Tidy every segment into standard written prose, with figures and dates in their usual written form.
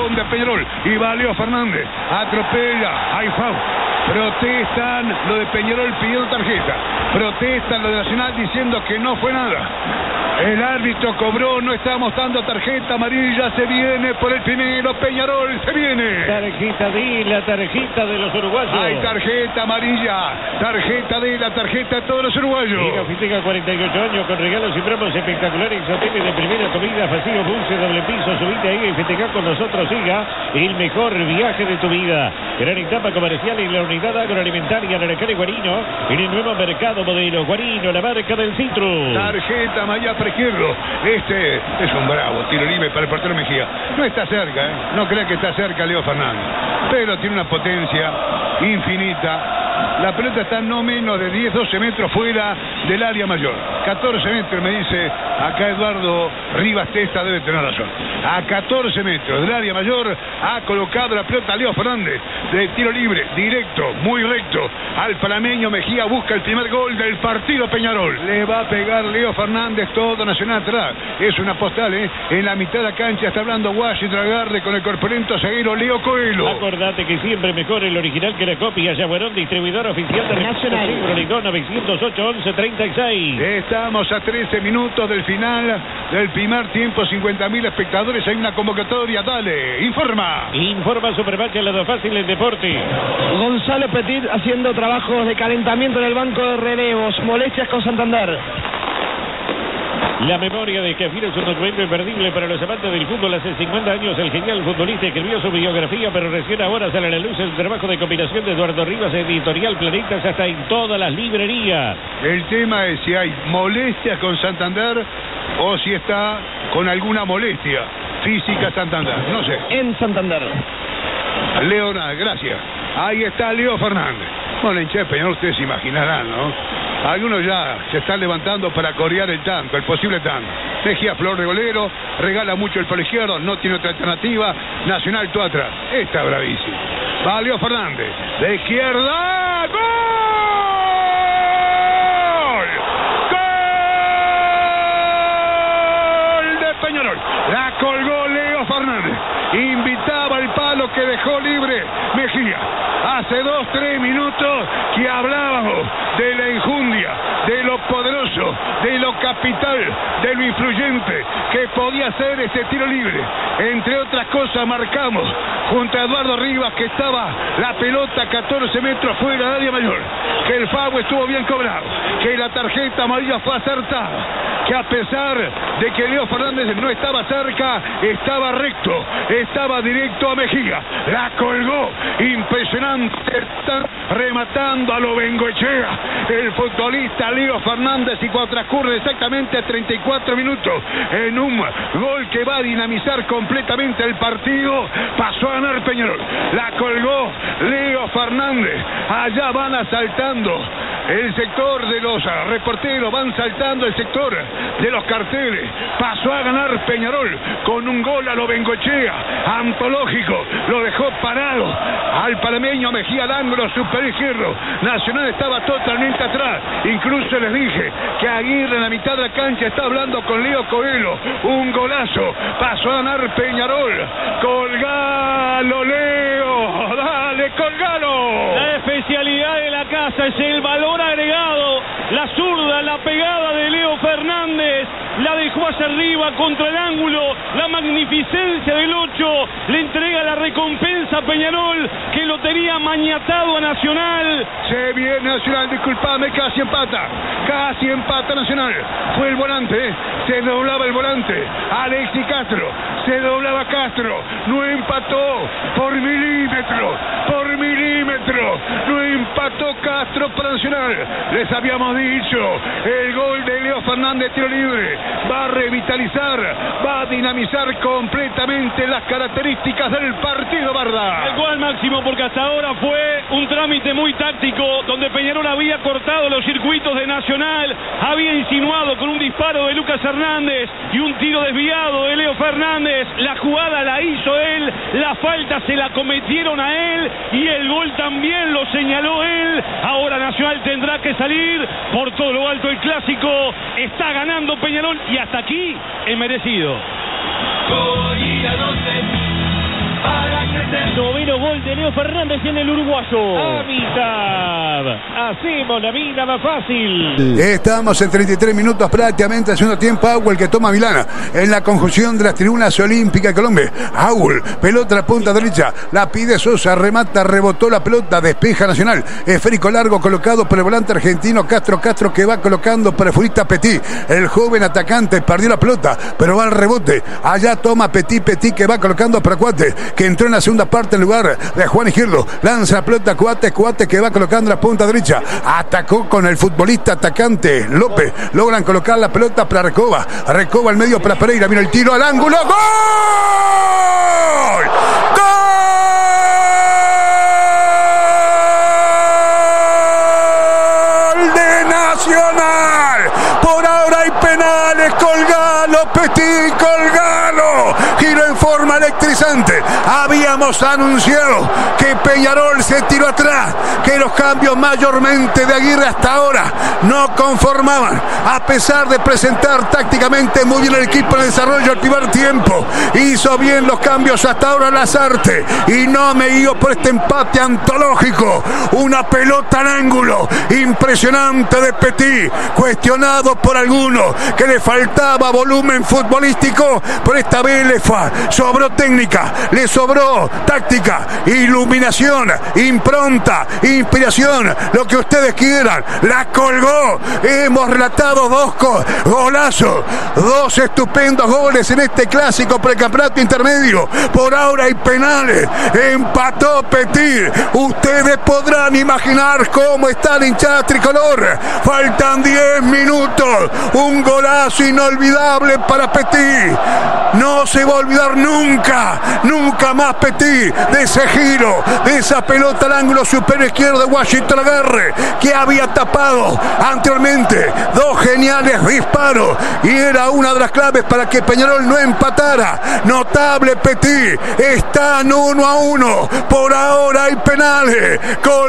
balón de Peñarol. Y va Leo Fernández. Atropella. Hay foul. Protestan lo de Peñarol pidiendo tarjeta. Protestan lo de Nacional diciendo que no fue nada. El árbitro cobró, no está mostrando tarjeta amarilla, se viene por el primero, Peñarol, se viene. Tarjeta de la tarjeta de los uruguayos. Hay tarjeta amarilla, tarjeta de la tarjeta de todos los uruguayos. Liga festeja 48 años con regalos y promos espectaculares, hoteles de primera, comida, pasillo, dulce, doble piso, subite ahí y festeja con nosotros, siga el mejor viaje de tu vida. Gran etapa comercial en la unidad agroalimentaria Naranjal y Guarino, en el nuevo mercado modelo Guarino, la marca del Citrus. Tarjeta amarilla para izquierdo. Este es un bravo tiro libre para el portero Mejía. No está cerca, no crea que está cerca Leo Fernández, pero tiene una potencia infinita. La pelota está no menos de 10-12 metros fuera del área mayor. 14 metros, me dice acá Eduardo Rivas Testa, debe tener razón. A 14 metros del área mayor ha colocado la pelota Leo Fernández de tiro libre, directo, muy recto. Al panameño Mejía busca el primer gol del partido Peñarol. Le va a pegar Leo Fernández, todo Nacional atrás. Es una postal, en la mitad de la cancha está hablando Washington, agarre con el corpulento zaguero Leo Coelho. Acordate que siempre mejor el original que la copia. Yaguarón, distribuidor oficial de Nacional. 908-1136. Estamos a 13 minutos del final del primer tiempo, 50.000 espectadores. Hay una convocatoria, dale, informa. Informa Supermarcha, lado fácil el deporte. Gonzalo Petit haciendo trabajos de calentamiento en el banco de relevos. Molestias con Santander. La memoria de Kefir es un documento imperdible para los amantes del fútbol. Hace 50 años el genial futbolista escribió su biografía, pero recién ahora sale a la luz el trabajo de combinación de Eduardo Rivas, Editorial Planetas, hasta en todas las librerías. El tema es si hay molestias con Santander o si está con alguna molestia física Santander, no sé. En Santander. Leonardo, gracias. Ahí está Leo Fernández. Bueno, hincha de Peñarol, ustedes se imaginarán, ¿no? Algunos ya se están levantando para corear el tanto, el posible tanto. Mejía flor de golero, regala mucho el palo izquierdo, no tiene otra alternativa. Nacional todo atrás. Está bravísimo. Va Leo Fernández, de izquierda. ¡Gol! ¡Gol de Peñarol! La colgó Leo Fernández. Invitaba el palo que dejó libre Mejía. Hace 2-3 minutos que hablábamos de la enjundia, de lo poderoso, de lo capital, de lo influyente que podía ser ese tiro libre. Entre otras cosas marcamos junto a Eduardo Rivas que estaba la pelota 14 metros fuera del área mayor, que el FAU estuvo bien cobrado, que la tarjeta amarilla fue acertada, que a pesar de que Leo Fernández no estaba cerca, estaba recto, estaba directo a Mejía. La colgó, impresionante, está rematando a lo Bengoechea, el futbolista Leo Fernández, y cuando transcurre exactamente 34 minutos en un gol que va a dinamizar completamente el partido, pasó a ganar Peñarol. La colgó Leo Fernández. Allá van asaltando el sector de los reporteros, van saltando el sector de los carteles. Pasó a ganar Peñarol con un gol a lo Bengoechea, antológico, lo dejó parado al panameño Mejía al ángulo superior izquierdo. Nacional estaba totalmente atrás, incluso les dije que Aguirre en la mitad de la cancha está hablando con Leo Coelho. Un golazo, pasó a ganar Peñarol. Colgalo, Leo, dale, colgalo. La especialidad de la casa es el valor agregado, la zurda, la pegada de Leo Fernández, la dejó hacia arriba contra el ángulo, la magnificencia del 8, le entrega la recompensa a Peñarol, que lo tenía maniatado a Nacional. Se viene Nacional, disculpame, casi empata Nacional. Fue el volante, se doblaba el volante, Alexis Castro, se doblaba Castro, no empató por milímetro, no empató Castro para Nacional. Les habíamos dicho, el gol de Leo Fernández, tiro libre, va a revitalizar, va a dinamizar completamente las características del partido, Barda. El gol máximo, porque hasta ahora fue un trámite muy táctico, donde Peñarol había cortado los circuitos de Nacional, había insinuado con un disparo de Lucas Hernández y un tiro desviado de Leo Fernández. La jugada la hizo él, la falta se la cometieron a él y el gol también lo señaló él. Ahora Nacional tendrá que salir por todo lo alto el clásico. Está ganando Peñarol y hasta aquí es merecido. Noveno gol de Leo Fernández en el uruguayo. Amitabh, hacemos la vida más fácil. Estamos en 33 minutos prácticamente haciendo tiempo. Aguel que toma Milana en la conjunción de las tribunas olímpicas de Colombia. Aguel, pelota a la punta derecha, la pide Sosa, remata, rebotó la pelota, despeja Nacional. Esférico largo colocado por el volante argentino Castro que va colocando para el futbolista Petit. El joven atacante perdió la pelota, pero va al rebote. Allá toma Petit que va colocando para Cuate, que entró en la segunda parte en lugar de Juan Izquierdo. Lanza la pelota Cuate que va colocando la punta derecha. Atacó con el futbolista atacante López. Logran colocar la pelota para Recoba al medio para Pereira. Vino el tiro al ángulo. ¡Gol! ¡Gol de Nacional! Por ahora hay penales. Colgalo, Petit, colgalo. Giro en forma electrizante. Habíamos anunciado que Peñarol se tiró atrás, que los cambios mayormente de Aguirre hasta ahora no conformaban, a pesar de presentar tácticamente muy bien el equipo en el desarrollo del primer tiempo. Hizo bien los cambios hasta ahora Lasarte y no me guío por este empate antológico. Una pelota al ángulo impresionante de Petit, cuestionado por algunos que le faltaba volumen futbolístico, pero esta vez le sobró técnica, le sobró táctica, iluminación, impronta, inspiración, lo que ustedes quieran. La colgó. Hemos relatado dos golazos, dos estupendos goles en este clásico precampeonato intermedio. Por ahora hay penales. Empató Petit. Ustedes podrán imaginar cómo está la hinchada tricolor. Faltan 10 minutos. Un golazo inolvidable para Petit. No se va a olvidar nunca más Petit de ese giro, de esa pelota al ángulo superior izquierdo de Washington Aguirre, que había tapado anteriormente dos geniales disparos y era una de las claves para que Peñarol no empatara. Notable Petit, están 1-1, por ahora hay penales.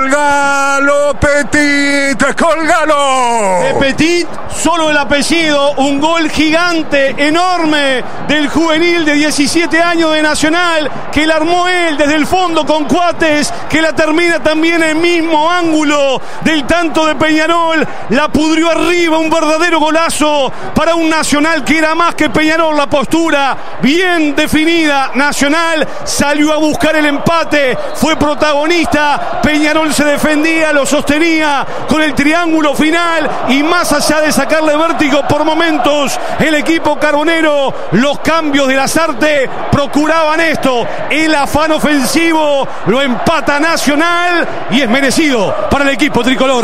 Colgalo Petit, colgalo. Petit, solo el apellido, un gol gigante, enorme del juvenil de 17 años de Nacional, que la armó él desde el fondo con Cuates, que la termina también en el mismo ángulo del tanto de Peñarol, la pudrió arriba, un verdadero golazo para un Nacional que era más que Peñarol. La postura bien definida, Nacional salió a buscar el empate, fue protagonista, Peñarol se defendía, lo sostenía con el triángulo final y más allá de sacarle vértigo por momentos el equipo carbonero, los cambios de Lasarte procuraban esto, el afán ofensivo lo empata Nacional y es merecido para el equipo tricolor.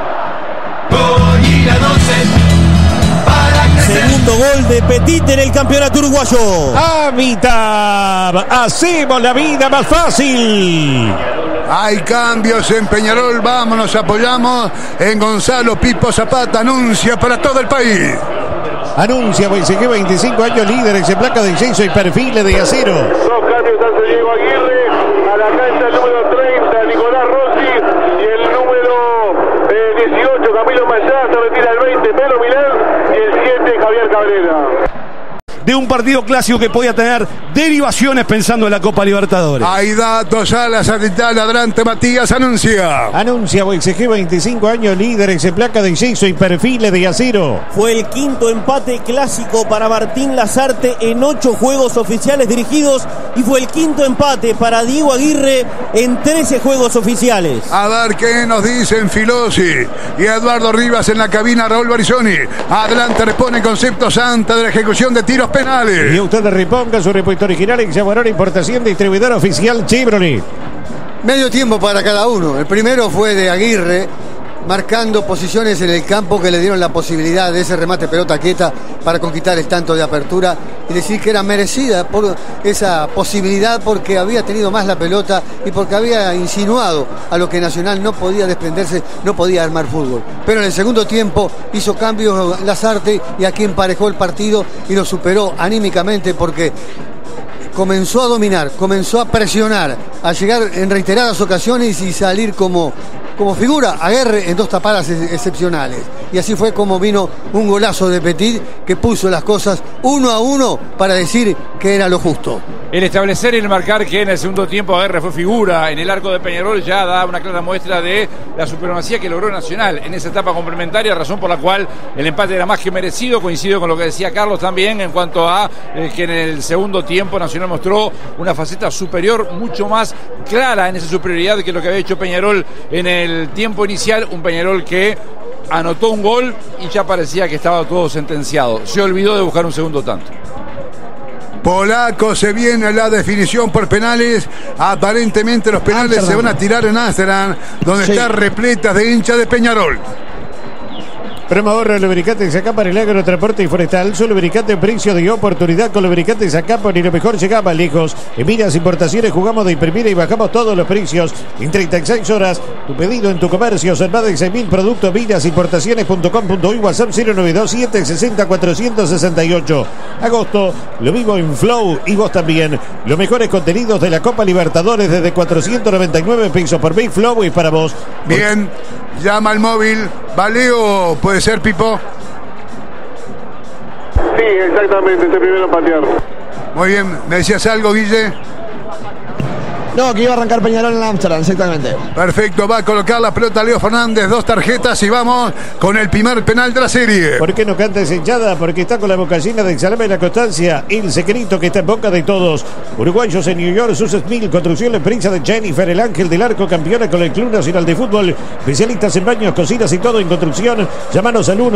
Segundo gol de Petit en el campeonato uruguayo. Amitabh, hacemos la vida más fácil. Hay cambios en Peñarol, vamos, nos apoyamos en Gonzalo Pipo Zapata, anuncia para todo el país. Anuncia PSG 25 años líderes en placa de yeso y perfiles de acero. Dos cambios hace Diego Aguirre, a la cancha el número 30 Nicolás Rossi y el número 18 Camilo Mayá, se retira el 20 Pelo Milán y el 7 Javier Cabrera. De un partido clásico que podía tener derivaciones pensando en la Copa Libertadores. Hay datos a la satelital, adelante Matías, anuncia. Anuncia PSG 25 años líderes en placa de yeso y perfiles de acero. Fue el quinto empate clásico para Martín Lasarte en 8 juegos oficiales dirigidos y fue el quinto empate para Diego Aguirre en 13 juegos oficiales. A ver qué nos dicen Filosi y Eduardo Rivas en la cabina, Raúl Barizoni. Adelante responde Concepto Santa de la ejecución de tiros penales. Y usted reponga su repuesto original en Chavarón Importación, distribuidor oficial Chevrolet. Medio tiempo para cada uno. El primero fue de Aguirre, marcando posiciones en el campo que le dieron la posibilidad de ese remate pelota quieta para conquistar el tanto de apertura y decir que era merecida por esa posibilidad porque había tenido más la pelota y porque había insinuado a lo que Nacional no podía desprenderse, no podía armar fútbol. Pero en el segundo tiempo hizo cambios Lasarte y aquí emparejó el partido y lo superó anímicamente porque comenzó a dominar, comenzó a presionar, a llegar en reiteradas ocasiones y salir como como figura Aguerre en 2 tapadas excepcionales. Y así fue como vino un golazo de Petit que puso las cosas 1-1 para decir que era lo justo. El establecer y el marcar que en el segundo tiempo Aguerre fue figura en el arco de Peñarol ya da una clara muestra de la supremacía que logró Nacional en esa etapa complementaria, razón por la cual el empate era más que merecido. Coincido con lo que decía Carlos también en cuanto a que en el segundo tiempo Nacional mostró una faceta superior, mucho más clara en esa superioridad que lo que había hecho Peñarol en el tiempo inicial. Un Peñarol que anotó un gol y ya parecía que estaba todo sentenciado. Se olvidó de buscar un segundo tanto. Polaco, se viene la definición por penales. Aparentemente los penales se van a tirar en Amsterdam, donde está repleta de hinchas de Peñarol. Promover lubricantes Zacapa, el agrotransporte y forestal. Su lubricante en precio de oportunidad con lubricantes Zacapa, y lo mejor llegaba lejos. En Miras Importaciones jugamos de imprimir y bajamos todos los precios en 36 horas. Tu pedido en tu comercio, son más de 6.000 productos. Mirasimportaciones.com.uy, WhatsApp 092 760 468. Agosto lo vivo en Flow y vos también. Los mejores contenidos de la Copa Libertadores desde 499 pesos por mes. Flow y para vos. Bien, llama al móvil. Valeo, ¿puede ser, Pipo? Sí, exactamente, este primero a patear. Muy bien, ¿me decías algo, Guille? No, que iba a arrancar Peñarol en Amsterdam, exactamente. Perfecto, va a colocar la pelota Leo Fernández, 2 tarjetas y vamos con el primer penal de la serie. ¿Por qué no canta esa hinchada? Porque está con la boca llena de salame y la constancia. El secreto que está en boca de todos. Uruguayos en New York, Suces Mil, construcción la empresa de Jennifer, el ángel del arco, campeona con el Club Nacional de Fútbol. Especialistas en baños, cocinas y todo en construcción. Llámanos al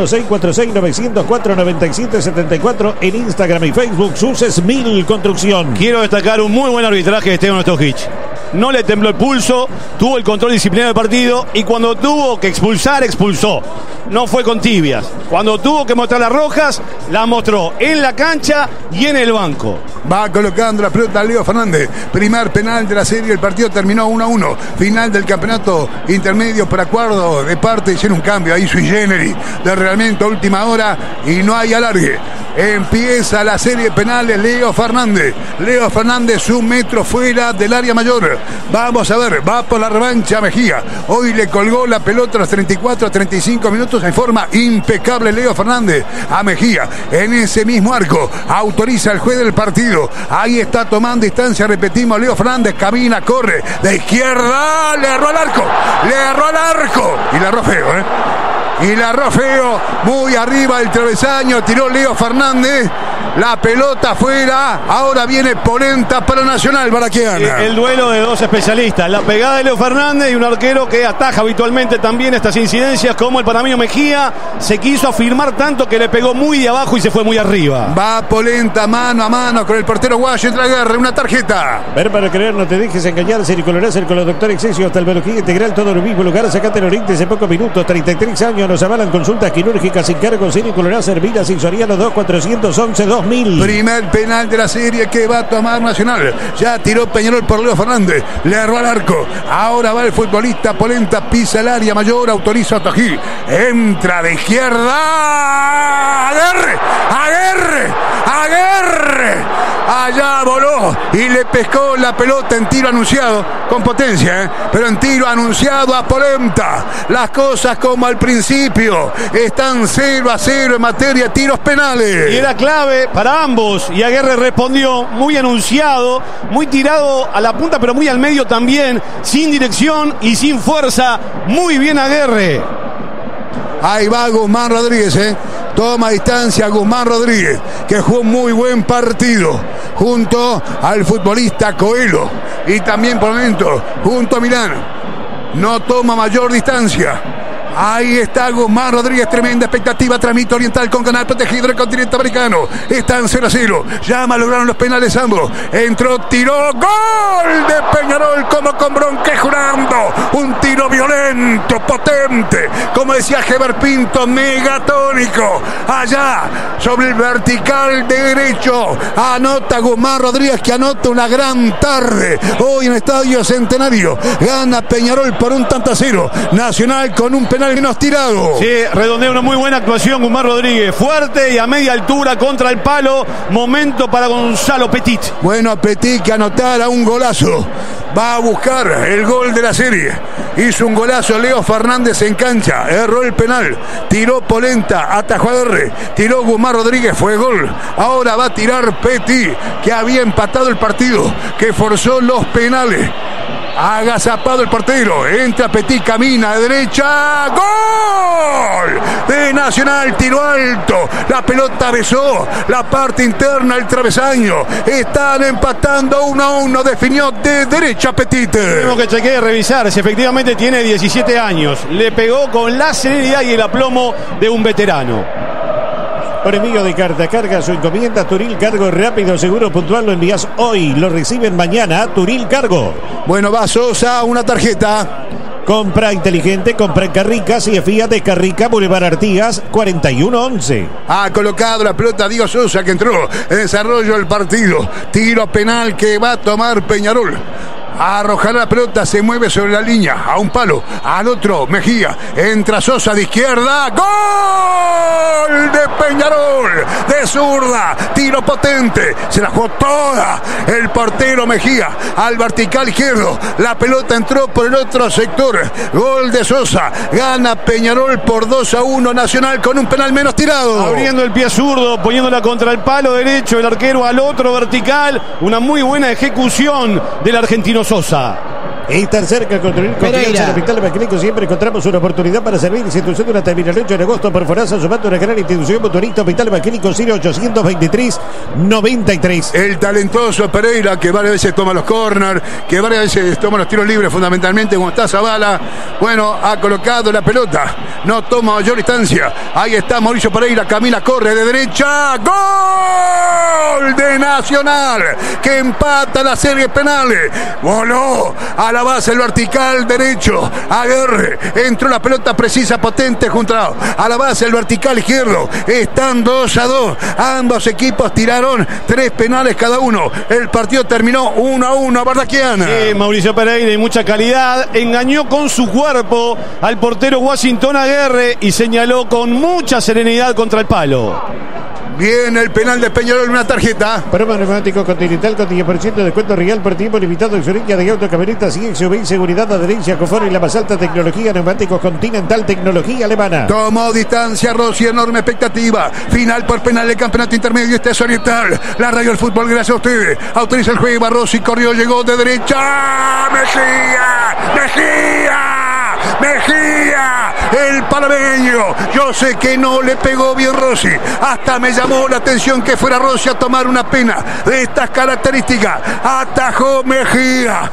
1646-904-9774 en Instagram y Facebook. Suces Mil Construcción. Quiero destacar un muy buen arbitraje de Esteban Ostojich. No le tembló el pulso, tuvo el control disciplinario del partido y cuando tuvo que expulsar, expulsó. No fue con tibias. Cuando tuvo que mostrar las rojas, las mostró en la cancha y en el banco. Va colocando la pelota Leo Fernández. Primer penal de la serie, el partido terminó 1-1. Final del campeonato intermedio por acuerdo de parte, hicieron un cambio ahí sui generis de reglamento a última hora y no hay alargue. Empieza la serie de penales. Leo Fernández, 1 metro fuera del área mayor. Vamos a ver, va por la revancha Mejía. Hoy le colgó la pelota a los 34 a 35 minutos en forma impecable Leo Fernández a Mejía. En ese mismo arco autoriza el juez del partido. Ahí está tomando distancia, repetimos, Leo Fernández camina, corre de izquierda, le erró al arco y le erró feo, y la erró feo, muy arriba del travesaño, tiró Leo Fernández, la pelota afuera, ahora viene Polenta para Nacional, Baraquiana. El duelo de dos especialistas, la pegada de Leo Fernández y un arquero que ataja habitualmente también estas incidencias como el panameño Mejía, se quiso afirmar tanto que le pegó muy de abajo y se fue muy arriba. Va Polenta mano a mano con el portero Guayo, entra Aguerre, una tarjeta. Ver para creer, no te dejes engañar, Sericolor con los Doctor Excelsior, oftalmología integral, todo en el mismo lugar, sacate el oriente en pocos minutos, 33 años, nos avalan consultas quirúrgicas sin cargo, Sericolor, Servida, Sensoriano, 2411-2000. Primer penal de la serie que va a tomar Nacional, ya tiró Peñarol por Leo Fernández, le erró al arco, ahora va el futbolista Polenta, pisa el área mayor, autoriza a Tojí, entra de izquierda, Aguerre, allá voló y le pescó la pelota en tiro anunciado, con potencia, pero en tiro anunciado a Polenta. Las cosas como al principio, están 0-0 en materia de tiros penales. Y era clave para ambos, y Aguerre respondió muy anunciado, muy tirado a la punta, pero muy al medio también, sin dirección y sin fuerza. Muy bien Aguerre. Ahí va Guzmán Rodríguez, toma distancia Guzmán Rodríguez, que jugó un muy buen partido junto al futbolista Coelho y también por el momento junto a Milán. No toma mayor distancia. Ahí está Guzmán Rodríguez, tremenda expectativa, transmite Oriental con canal protegido del continente americano. Están 0-0, ya lograron los penales ambos. Entró, tiró, gol de Peñarol como con Bronque jurando. Un tiro violento, potente, como decía Heber Pinto, megatónico. Allá, sobre el vertical derecho, anota Guzmán Rodríguez, que anota una gran tarde. Hoy en Estadio Centenario, gana Peñarol por 1-0. Nacional con un penal penal menos tirado. Sí, redondea una muy buena actuación Guzmán Rodríguez. Fuerte y a media altura contra el palo. Momento para Gonzalo Petit. Bueno, Petit que anotara un golazo. Va a buscar el gol de la serie. Hizo un golazo Leo Fernández en cancha. Erró el penal. Tiró Polenta. Atajó a R. Tiró Guzmán Rodríguez. Fue gol. Ahora va a tirar Petit, que había empatado el partido, que forzó los penales. Agazapado el portero. Entra Petit, camina de derecha. ¡Gol! De Nacional, tiro alto. La pelota besó la parte interna del travesaño. Están empatando 1-1. Definió de derecha Petit. Tenemos que chequear y revisar si efectivamente tiene 17 años. Le pegó con la serenidad y el aplomo de un veterano. Por envío de carta, carga su encomienda. Turil Cargo, rápido, seguro, puntual. Lo envías hoy, lo reciben mañana. Turil Cargo. Bueno, va Sosa, una tarjeta. Compra inteligente, compra en Carrica. Si es Fiat de Carrica, Boulevard Artigas, 4111. Ha colocado la pelota Diego Sosa, que entró en desarrollo del partido. Tiro penal que va a tomar Peñarol. Arrojar la pelota, se mueve sobre la línea, a un palo, al otro, Mejía, entra Sosa de izquierda, ¡gol de Peñarol! De zurda, tiro potente, se la jugó toda el portero Mejía, al vertical izquierdo, la pelota entró por el otro sector, gol de Sosa, gana Peñarol por 2-1, Nacional con un penal menos tirado. Abriendo el pie zurdo, poniéndola contra el palo derecho, el arquero al otro vertical, una muy buena ejecución del argentino Sosa. Está cerca construir confianza en el Hospital Maclico. Siempre encontramos una oportunidad para servir. Institución durante el 8 de agosto por Foraza, sumando una gran institución motorista. Hospital Maclico, 0823-93. El talentoso Pereira, que varias veces toma los corners, que varias veces toma los tiros libres, fundamentalmente como está Zavala. Bueno, ha colocado la pelota, no toma mayor distancia. Ahí está Mauricio Pereira, camina, corre de derecha. ¡Gol de Nacional! Que empata la serie penales. Voló a la base el vertical derecho. Aguerre, entró la pelota precisa, potente junto a la base el vertical izquierdo. Están 2-2. Ambos equipos tiraron 3 penales cada uno. El partido terminó 1-1 Bardaquiana. Sí, Mauricio Pereira y mucha calidad. Engañó con su cuerpo al portero Washington Aguerre y señaló con mucha serenidad contra el palo. Viene el penal de Peñarol, una tarjeta. Promo neumático Continental con 10% de descuento real por tiempo limitado en Zurikia de auto, camionetas y SUV, seguridad, adherencia, confort y la más alta tecnología. Neumáticos Continental, tecnología alemana. Tomó distancia Rossi, enorme expectativa. Final por penal del campeonato intermedio. Este es Oriental. La radio del fútbol, gracias a ustedes. Autoriza el juego. Rossi corrió, llegó de derecha. Mejía, el panameño. Yo sé que no le pegó bien Rossi. Hasta me llamó la atención que fuera Rossi a tomar una pena de estas características. Atajó Mejía.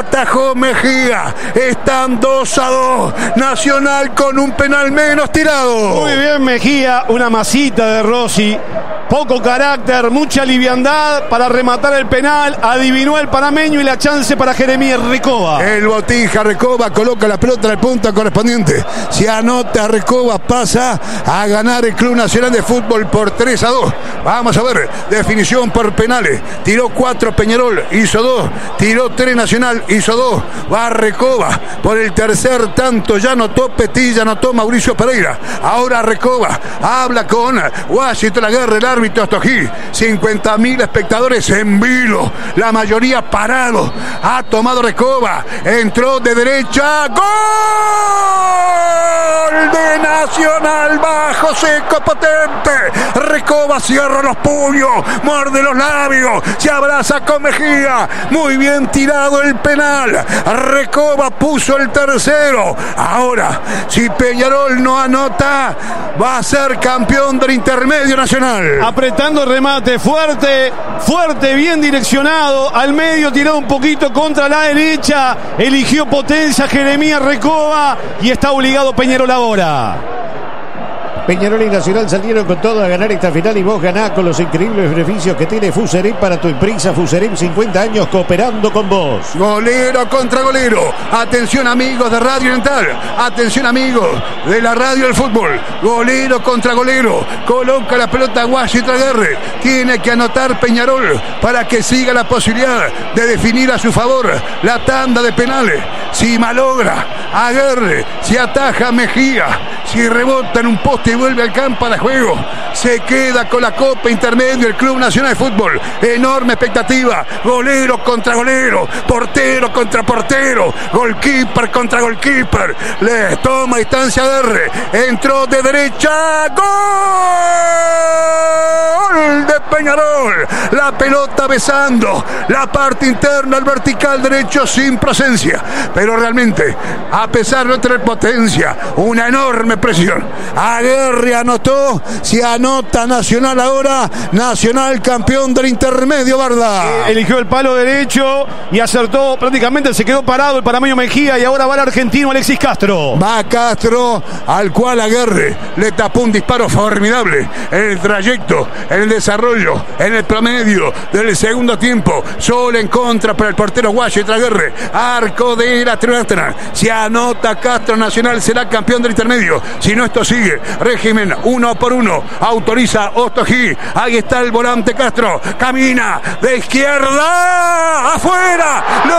Están 2-2. Nacional con un penal menos tirado. Muy bien Mejía, una masita de Rossi. Poco carácter, mucha liviandad para rematar el penal. Adivinó el panameño y la chance para Jeremías Recoba. El Botija Recoba coloca la pelota en el punto correspondiente. Si anota Recoba, pasa a ganar el Club Nacional de Fútbol por 3-2. Vamos a ver, definición por penales. Tiró 4 Peñarol, hizo 2. Tiró 3 Nacional, hizo 2. Va Recoba por el tercer tanto. Ya anotó Petit, ya anotó Mauricio Pereira. Ahora Recoba habla con Washington Aguerre, el árbitro Estojí. 50.000 espectadores en vilo, la mayoría parado. Ha tomado Recoba, entró de derecha. ¡Gol de Nacional! Bajo, seco, potente. Recoba cierra los puños, muerde los labios, se abraza con Mejía. Muy bien tirado el penal. Recoba puso el tercero. Ahora, si Peñarol no anota, va a ser campeón del intermedio nacional. Apretando el remate, fuerte, bien direccionado, al medio, tirado un poquito contra la derecha, eligió potencia Jeremías Recoba y está obligado Peñarol ahora. Peñarol y Nacional salieron con todo a ganar esta final y vos ganás con los increíbles beneficios que tiene Fuserem para tu empresa. Fuserem, 50 años cooperando con vos. Golero contra golero. Atención amigos de Radio Oriental. Atención amigos de la radio del fútbol. Golero contra golero. Coloca la pelota Washington Aguirre. Tiene que anotar Peñarol para que siga la posibilidad de definir a su favor la tanda de penales. Si malogra Aguirre, si ataja Mejía, si rebota en un poste y vuelve al campo de juego, se queda con la Copa Intermedio el Club Nacional de Fútbol. Enorme expectativa. Golero contra golero, portero contra portero, goalkeeper contra goalkeeper. Le toma distancia Aguirre, entró de derecha, gol de Peñarol. La pelota besando la parte interna, el vertical derecho sin presencia, pero realmente, a pesar de no tener potencia, una enorme presión. Aguirre anotó. Si anota Nacional ahora, Nacional campeón del intermedio, Barda. Eligió el palo derecho y acertó prácticamente, se quedó parado el panameño Mejía y ahora va el argentino Alexis Castro. Va Castro, al cual Aguirre le tapó un disparo formidable en el trayecto, en el desarrollo, en el promedio del segundo tiempo. Solo en contra para el portero Washington Aguirre. Arco de la Nacional. Si anota Castro, Nacional será campeón del intermedio. Si no, esto sigue. Régimen 1 por 1. Autoriza Ostojí. Ahí está el volante Castro. Camina de izquierda. Afuera. Le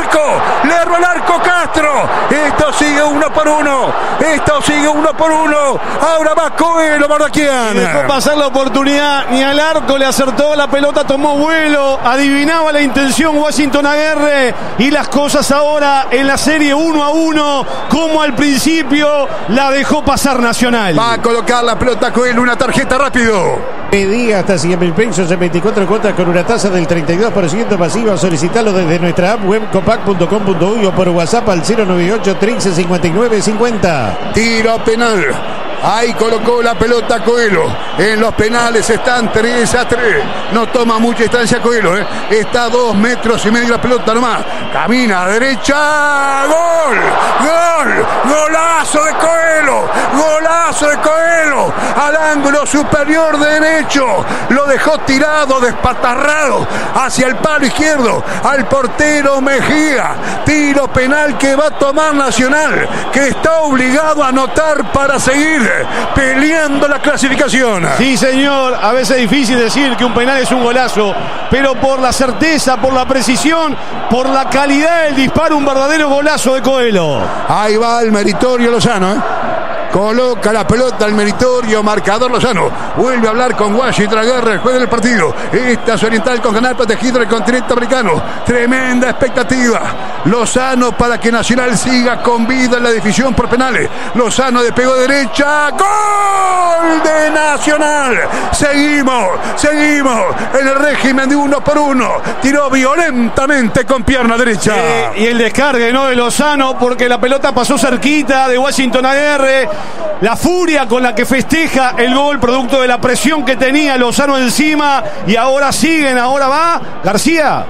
erró el arco Castro. Esto sigue 1 por 1. Esto sigue 1 por 1. Ahora va Coelho, Bardaquian. Dejó pasar la oportunidad. Ni al arco le acertó. La pelota tomó vuelo. Adivinaba la intención Washington Aguirre. Y las cosas ahora en la serie 1-1. Como al principio la dejó pasar Nacional. Va a colocar la pelota Coelho. Una tarjeta rápido. Pedí hasta 100.000 pesos en 24 cuotas con una tasa del 32% pasiva. Solicitalo desde nuestra app web copac.com.uy o por WhatsApp al 098 13 59 50. Tiro penal. Ahí colocó la pelota Coelho. En los penales están 3-3. No toma mucha distancia Coelho. Está a 2,5 metros la pelota nomás. Camina a derecha. ¡Gol! ¡Gol! ¡Golazo de Coelho! ¡Golazo de Coelho! Al ángulo superior derecho. Lo dejó tirado, despatarrado hacia el palo izquierdo. Al portero Mejía. Tiro penal que va a tomar Nacional, que está obligado a anotar para seguir peleando la clasificación. Sí, señor. A veces es difícil decir que un penal es un golazo, pero por la certeza, por la precisión, por la calidad del disparo, un verdadero golazo de Coelho. Ahí va el meritorio Lozano, Coloca la pelota al meritorio marcador Lozano. Vuelve a hablar con Washington Aguirre, el juez del partido. Esta es Oriental con canal protegido del continente americano. Tremenda expectativa. Lozano para que Nacional siga con vida en la definición por penales. Lozano despegó derecha. ¡Gol de Nacional! Seguimos en el régimen de 1 por 1. Tiró violentamente con pierna derecha. Y el descargue, de Lozano, porque la pelota pasó cerquita de Washington Aguirre. La furia con la que festeja el gol, producto de la presión que tenía Lozano encima. Y ahora va García.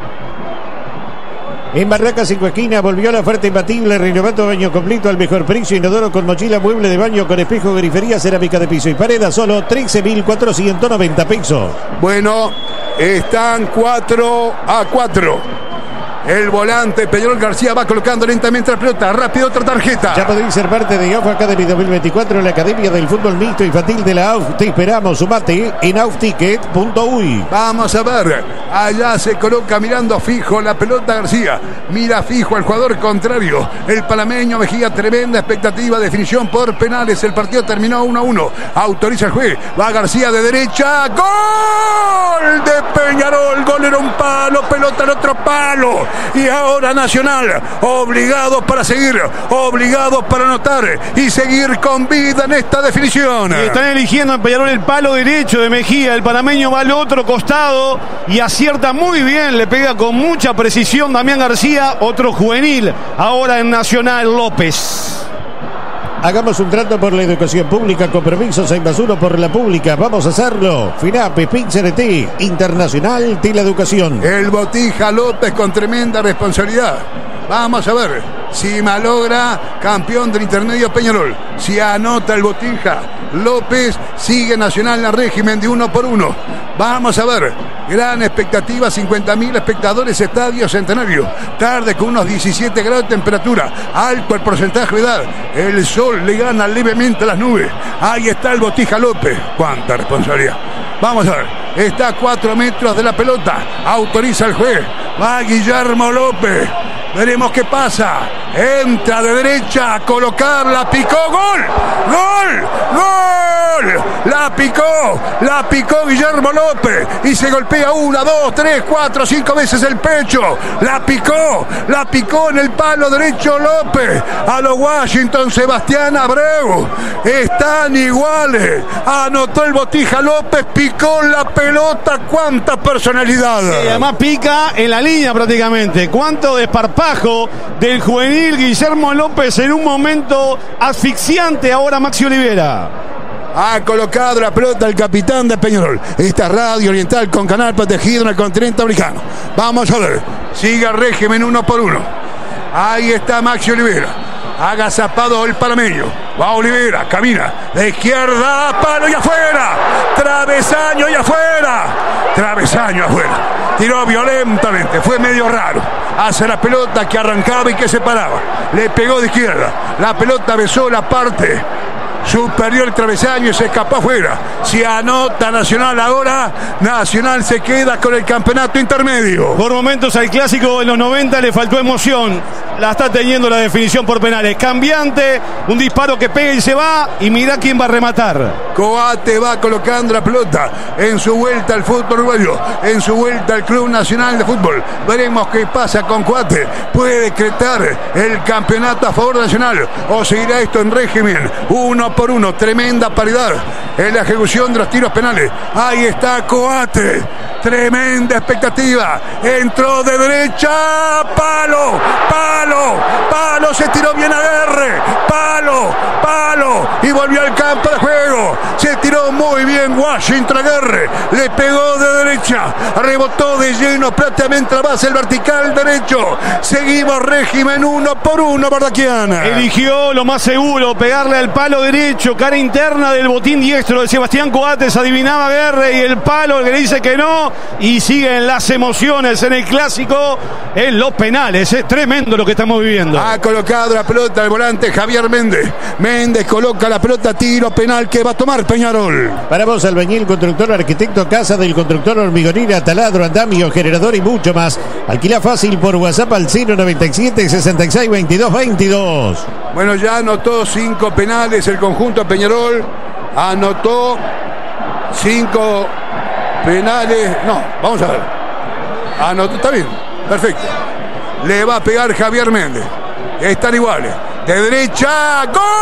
En Barracas 5 esquinas volvió la oferta imbatible, renovando baño completo al mejor precio, inodoro con mochila, mueble de baño con espejo, grifería, cerámica de piso y pared a solo 13.490 pesos. Bueno, están 4-4. El volante Peñarol García va colocando lentamente la pelota. Rápido, otra tarjeta. Ya podéis ser parte de AUF Academy 2024, la Academia del Fútbol Mixto Infantil de la AUF. Te esperamos, sumate en aufticket.uy. Vamos a ver. Allá se coloca mirando fijo la pelota García. Mira fijo al jugador contrario. El panameño Mejía, tremenda expectativa. Definición por penales. El partido terminó 1-1. Autoriza el juez. Va García de derecha. ¡Gol de Peñarol! Gol era un palo, pelota en otro palo. Y ahora Nacional, obligado para seguir, obligado para anotar y seguir con vida en esta definición. Y están eligiendo en Peñarol el palo derecho de Mejía. El panameño va al otro costado y acierta muy bien, le pega con mucha precisión Damián García, otro juvenil, ahora en Nacional, López. Hagamos un trato por la educación pública, compromisos en Basuro por la pública. Vamos a hacerlo. FINAPE, PINCRT, Internacional de la Educación. El Botija López con tremenda responsabilidad. Vamos a ver. Si malogra, campeón del intermedio Peñarol. Si anota el Botija López, sigue Nacional en régimen de 1 por 1. Vamos a ver, gran expectativa, 50.000 espectadores, Estadio Centenario. Tarde con unos 17 grados de temperatura, alto el porcentaje de edad. El sol le gana levemente a las nubes. Ahí está el Botija López. Cuánta responsabilidad. Vamos a ver, está a 4 metros de la pelota, autoriza el juez. Va Guillermo López. Veremos qué pasa. Entra de derecha a colocarla. Picó. ¡Gol! ¡Gol! ¡Gol! La picó Guillermo López. Y se golpea 1, 2, 3, 4, 5 veces el pecho. La picó en el palo derecho López. A lo Washington Sebastián Abreu. Están iguales. Anotó el Botija López. Picó la pelota. ¡Cuánta personalidad! Y además pica en la línea prácticamente. ¡Cuánto desparpajo del juvenil Guillermo López en un momento asfixiante! Ahora Maxi Olivera. Ha colocado la pelota el capitán de Peñarol. Esta Radio Oriental con canal protegido en el continente americano. Vamos a ver. Sigue el régimen 1 por 1. Ahí está Maxi Olivera. Agazapado el panameño. Va Olivera, camina. De izquierda, palo y afuera. Travesaño y afuera. Travesaño afuera. Tiró violentamente. Fue medio raro. Hace la pelota que arrancaba y que se paraba. Le pegó de izquierda. La pelota besó la parte superior el travesaño y se escapó afuera. Si anota Nacional ahora, Nacional se queda con el campeonato intermedio. Por momentos al clásico en los 90 le faltó emoción. La está teniendo la definición por penales. Cambiante, un disparo que pega y se va. Y mira quién va a rematar. Coate va colocando la pelota en su vuelta al fútbol uruguayo, en su vuelta al Club Nacional de Fútbol. Veremos qué pasa con Coate. Puede decretar el campeonato a favor de Nacional o seguirá esto en régimen 1 por 1. Tremenda paridad en la ejecución de los tiros penales. Ahí está Coate. Tremenda expectativa. Entró de derecha. Palo. Se tiró bien Aguerre. Palo. Y volvió al campo de juego. Se tiró muy bien Washington Aguerre. Le pegó de derecha. Rebotó de lleno prácticamente a la base el vertical derecho. Seguimos régimen 1 por 1, Bardaquiana. Eligió lo más seguro, pegarle al palo derecho, cara interna del botín diestro de Sebastián Coates. Adivinaba Aguerre y el palo que le dice que no. Y siguen las emociones en el clásico en los penales. Es tremendo lo que estamos viviendo. Ha colocado la pelota el volante Javier Méndez. Méndez coloca la pelota, tiro penal que va a tomar Peñarol. Para vos, albañil, constructor, arquitecto, casa del constructor, hormigonera, taladro, andamio, generador y mucho más. Alquila fácil por WhatsApp al 097 66 22 22. Bueno, ya anotó 5 penales el conjunto de Peñarol. Anotó 5 penales. No, vamos a ver. Anotó, está bien, perfecto. Le va a pegar Javier Méndez. Están iguales. De derecha,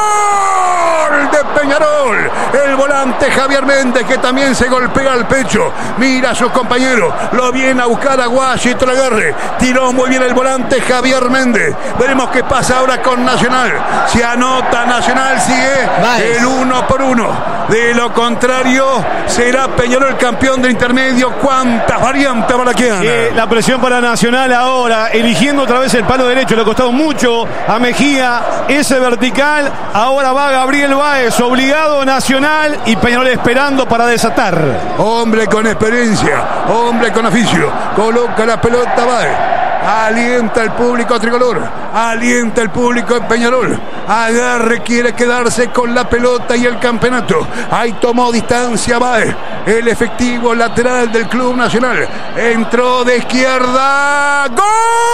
gol de Peñarol. El volante Javier Méndez, que también se golpea al pecho. Mira a sus compañeros. Lo viene a buscar a Washington Aguerre. Tiró muy bien el volante Javier Méndez. Veremos qué pasa ahora con Nacional. Si anota Nacional, sigue el 1 por 1. De lo contrario, será Peñarol campeón del intermedio. ¿Cuántas variantes para que la presión para Nacional ahora, eligiendo otra vez el palo derecho. Le ha costado mucho a Mejía ese vertical. Ahora va Gabriel Báez, obligado Nacional, y Peñarol esperando para desatar. Hombre con experiencia, hombre con oficio. Coloca la pelota Báez. Alienta el público tricolor, alienta el público en Peñarol. Agarre quiere quedarse con la pelota y el campeonato. Ahí tomó distancia Báez, el efectivo lateral del Club Nacional. Entró de izquierda. ¡Gol!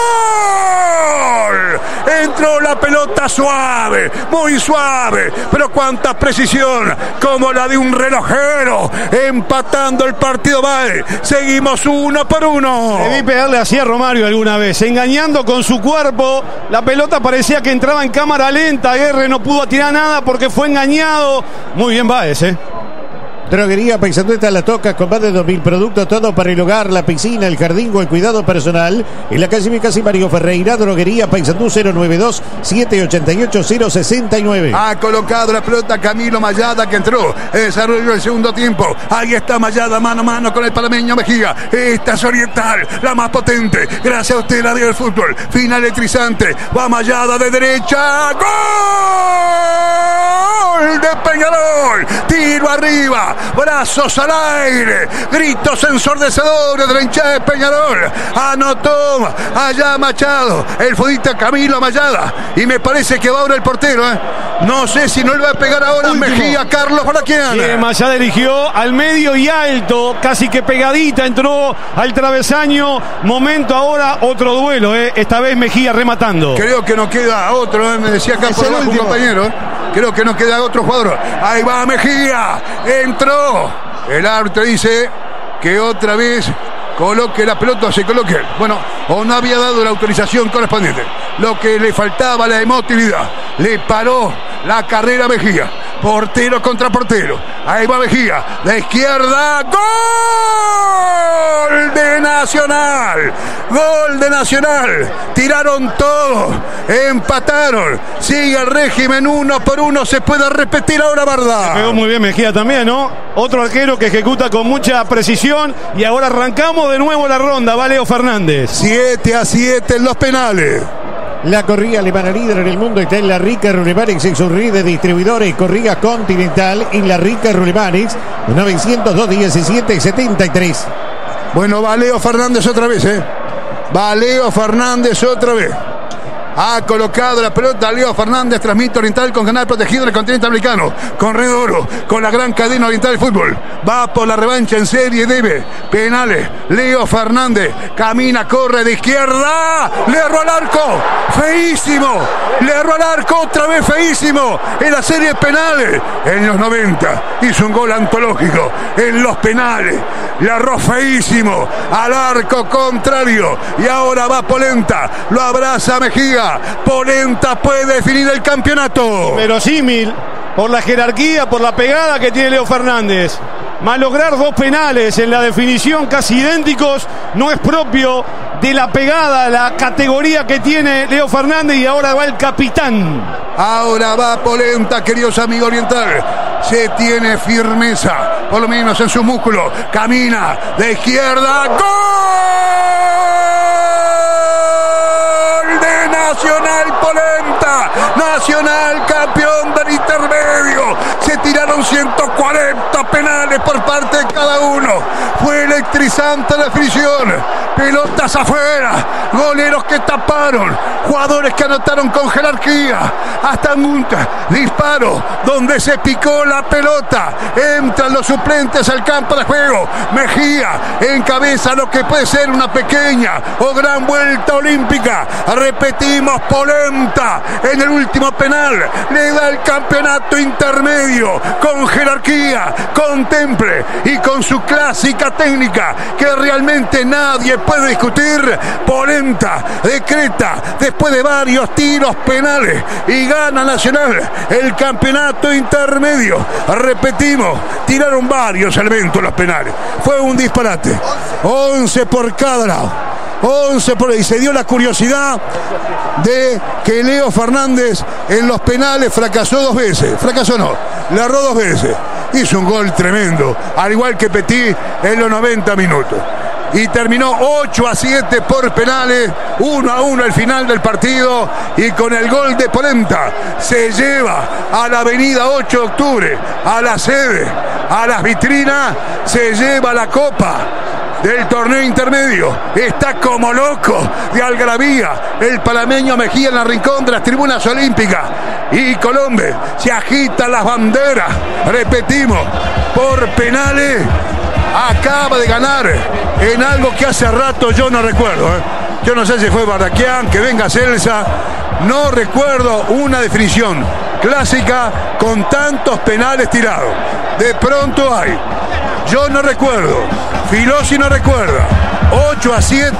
Entró la pelota suave, muy suave, pero cuánta precisión, como la de un relojero. Empatando el partido Báez. Seguimos 1 por 1. Debí pegarle así a Romario alguna vez, engañando con su cuerpo. La pelota parecía que entraba en cámara lenta. Aguerre no pudo tirar nada porque fue engañado. Muy bien Báez, Droguería Paysandú está en Las Tocas con más de 2.000 productos, todo para el hogar, la piscina, el jardín o el cuidado personal. En la calle Casi Mario Ferreira, Droguería Paysandú 092-788-069. Ha colocado la pelota Camilo Mayada, que entró en desarrollo del segundo tiempo. Ahí está Mayada mano a mano con el panameño Mejía. Esta es Oriental, la más potente. Gracias a usted, la del fútbol. Final electrizante. Va Mayada de derecha. ¡Gol de Peñarol! Tiro arriba, brazos al aire, gritos ensordecedores de la hinchada de Peñarol. Anotó allá Machado, el futbolista Camilo Mayada, y me parece que va ahora el portero, No sé si no le va a pegar ahora Mejía, Carlos Baraquian. Mayada eligió al medio y alto, casi que pegadita, entró al travesaño. Momento ahora, otro duelo, esta vez Mejía rematando. Creo que no queda otro, me decía acá por abajo un compañero. Creo que no queda otro jugador. Ahí va Mejía, entró. El árbitro dice que otra vez coloque la pelota o se coloque. Bueno, o no había dado la autorización correspondiente. Lo que le faltaba, la emotividad. Le paró la carrera a Mejía. Portero contra portero. Ahí va Mejía. De izquierda. ¡Gol de Nacional! Gol de Nacional. Tiraron todo. Empataron. Sigue el régimen 1-1. Se puede repetir ahora, Barda. Pegó muy bien Mejía también, ¿no? Otro arquero que ejecuta con mucha precisión. Y ahora arrancamos de nuevo la ronda. Va Leo Fernández. 7-7 en los penales. La corrida alemana líder en el mundo está en La Rica Rulemanix en su red de distribuidores. Corrida Continental en La Rica Rulemanix 902-17-73. Bueno, va Leo Fernández otra vez, Va Leo Fernández otra vez. Ha colocado la pelota Leo Fernández, transmite Oriental con canal protegido en el continente americano. Con Red Oro, con la gran cadena Oriental de Fútbol. Va por la revancha en serie, debe. Penales, Leo Fernández. Camina, corre de izquierda. Le erró al arco. Feísimo. Le erró al arco otra vez, feísimo. En la serie penales. En los 90 hizo un gol antológico. En los penales. Le erró feísimo al arco contrario. Y ahora va Polenta. Lo abraza Mejía. Polenta puede definir el campeonato. Verosímil por la jerarquía, por la pegada que tiene Leo Fernández. Malograr dos penales en la definición casi idénticos no es propio de la pegada, la categoría que tiene Leo Fernández. Y ahora va el capitán. Ahora va Polenta, queridos amigos Oriental. Se tiene firmeza, por lo menos en su músculo. Camina de izquierda. ¡Gol de Nacional! Polenta, Nacional campeón del intermedio. Se tiraron 140 penales por parte de cada uno. Fue electrizante la definición. Pelotas afuera, goleros que taparon, jugadores que anotaron con jerarquía. Hasta un disparo donde se picó la pelota. Entran los suplentes al campo de juego. Mejía encabeza lo que puede ser una pequeña o gran vuelta olímpica. Repetimos, Polenta en el último penal le da el campeonato intermedio con jerarquía, con temple y con su clásica técnica que realmente nadie puede discutir. Polenta decreta después de varios tiros penales y gana Nacional el campeonato intermedio. Repetimos, tiraron varios elementos los penales. Fue un disparate. 11 por cada lado. 11 por... Y se dio la curiosidad de que Leo Fernández en los penales fracasó 2 veces. Fracasó no, le erró 2 veces. Hizo un gol tremendo, al igual que Petit en los 90 minutos. Y terminó 8-7 por penales, 1-1 al final del partido. Y con el gol de Polenta se lleva a la avenida 8 de octubre, a la sede, a las vitrinas, se lleva la copa del torneo intermedio. Está como loco de algarabía el panameño Mejía en el rincón de las tribunas olímpicas. Y Colombia, se agitan las banderas. Repetimos, por penales acaba de ganar en algo que hace rato yo no recuerdo. Yo no sé si fue Baraquian, que venga Celsa. No recuerdo una definición clásica con tantos penales tirados. De pronto hay. Yo no recuerdo. Filosi no recuerda. 8-7.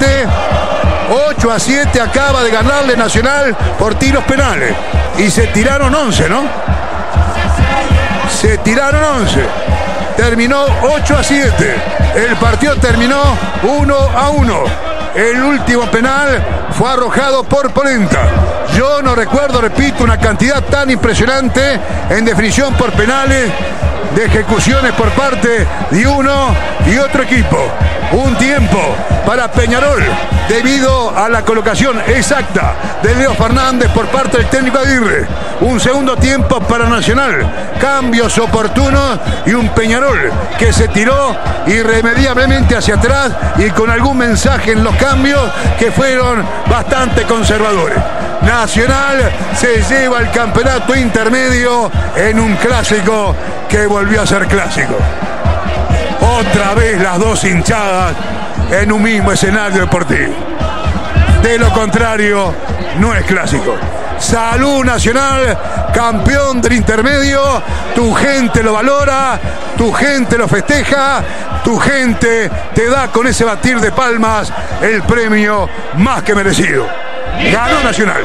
8-7 acaba de ganarle Nacional por tiros penales. Y se tiraron 11, ¿no? Se tiraron 11. terminó 8-7. El partido terminó 1-1. El último penal fue arrojado por Polenta. Yo no recuerdo, repito, una cantidad tan impresionante en definición por penales, de ejecuciones por parte de uno y otro equipo. Un tiempo para Peñarol debido a la colocación exacta de Leo Fernández por parte del técnico Aguirre. Un segundo tiempo para Nacional, cambios oportunos y un Peñarol que se tiró irremediablemente hacia atrás y con algún mensaje en los cambios que fueron bastante conservadores. Nacional se lleva el campeonato intermedio en un clásico que volvió a ser clásico. Otra vez las dos hinchadas en un mismo escenario deportivo. De lo contrario, no es clásico. Salud Nacional, campeón del intermedio. Tu gente lo valora, tu gente lo festeja, tu gente te da con ese batir de palmas el premio más que merecido. Ganó Nacional.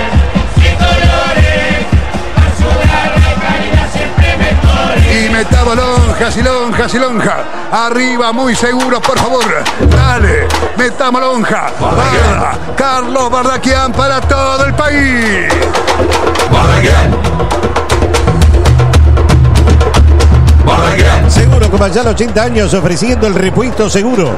Y metamos lonjas y lonjas y lonjas. Arriba, muy seguro, por favor. Dale, metamos lonja. Barda, Carlos Bardaquian para todo el país. Seguro Comayal, 80 años ofreciendo el repuesto seguro.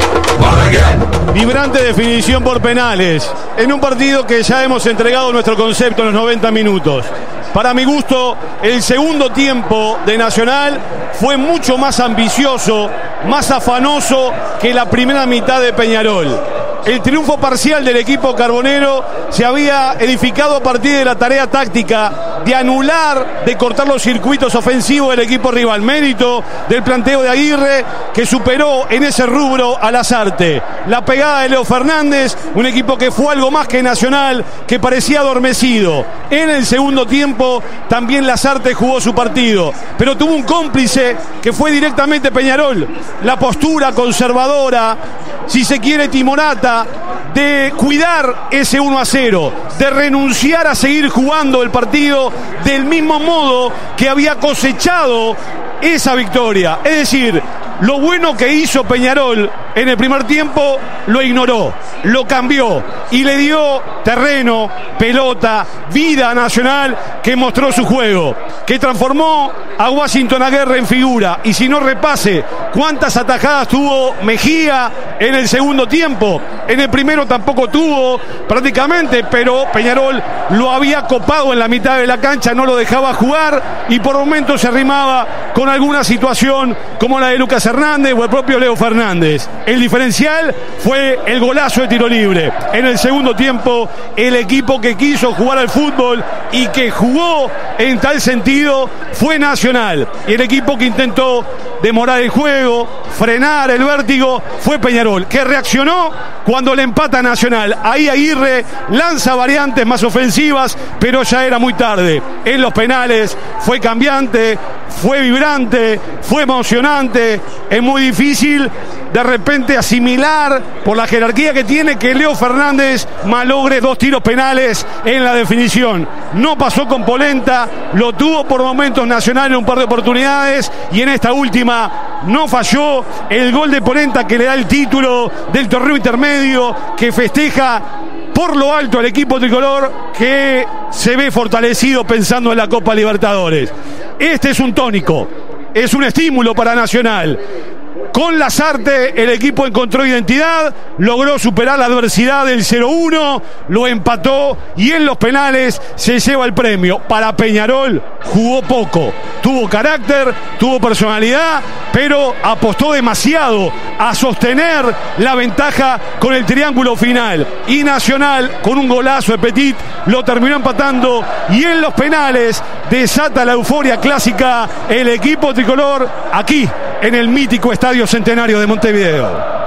Vibrante definición por penales en un partido que ya hemos entregado nuestro concepto en los 90 minutos. Para mi gusto, el segundo tiempo de Nacional fue mucho más ambicioso, más afanoso que la primera mitad de Peñarol. El triunfo parcial del equipo carbonero se había edificado a partir de la tarea táctica de anular, de cortar los circuitos ofensivos del equipo rival. Mérito del planteo de Aguirre, que superó en ese rubro a Lasarte. La pegada de Leo Fernández, un equipo que fue algo más que Nacional, que parecía adormecido. En el segundo tiempo también Lasarte jugó su partido, pero tuvo un cómplice que fue directamente Peñarol. La postura conservadora, si se quiere timorata, de cuidar ese 1-0, de renunciar a seguir jugando el partido del mismo modo que había cosechado esa victoria. Es decir, lo bueno que hizo Peñarol en el primer tiempo lo ignoró, lo cambió y le dio terreno, pelota, vida a Nacional, que mostró su juego, que transformó a Washington Aguirre en figura. Y si no, repase cuántas atajadas tuvo Mejía en el segundo tiempo. En el primero tampoco tuvo prácticamente, pero Peñarol lo había copado en la mitad de la cancha, no lo dejaba jugar y por momentos se arrimaba con alguna situación como la de Lucas Hernández o el propio Leo Fernández. El diferencial fue el golazo de tiro libre. En el segundo tiempo, el equipo que quiso jugar al fútbol y que jugó en tal sentido fue Nacional. Y el equipo que intentó demorar el juego, frenar el vértigo, fue Peñarol, que reaccionó cuando le empata Nacional. Ahí Aguirre lanza variantes más ofensivas, pero ya era muy tarde. En los penales fue cambiante, fue vibrante, fue emocionante. Es muy difícil de repente asimilar, por la jerarquía que tiene, que Leo Fernández malogre 2 tiros penales en la definición. No pasó con Polenta, lo tuvo por momentos Nacional en un par de oportunidades y en esta última no falló. El gol de Polenta que le da el título del torneo intermedio, que festeja por lo alto al equipo tricolor, que se ve fortalecido pensando en la Copa Libertadores. Este es un tónico, es un estímulo para Nacional. Con Lasarte el equipo encontró identidad, logró superar la adversidad del 0-1, lo empató y en los penales se lleva el premio. Para Peñarol jugó poco, tuvo carácter, tuvo personalidad, pero apostó demasiado a sostener la ventaja con el triángulo final. Y Nacional, con un golazo de Petit, lo terminó empatando y en los penales desata la euforia clásica el equipo tricolor aquí en el mítico Estadio Centenario de Montevideo.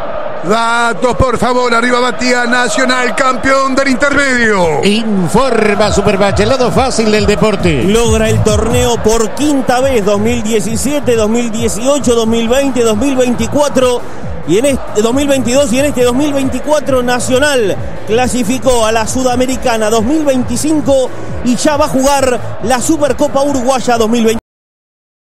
Datos, por favor, arriba Batía, Nacional, campeón del intermedio. Informa Superbachelado Fácil del Deporte. Logra el torneo por quinta vez, 2017, 2018, 2020, 2024 y en este 2022 y en este 2024 Nacional clasificó a la Sudamericana 2025 y ya va a jugar la Supercopa Uruguaya 2020.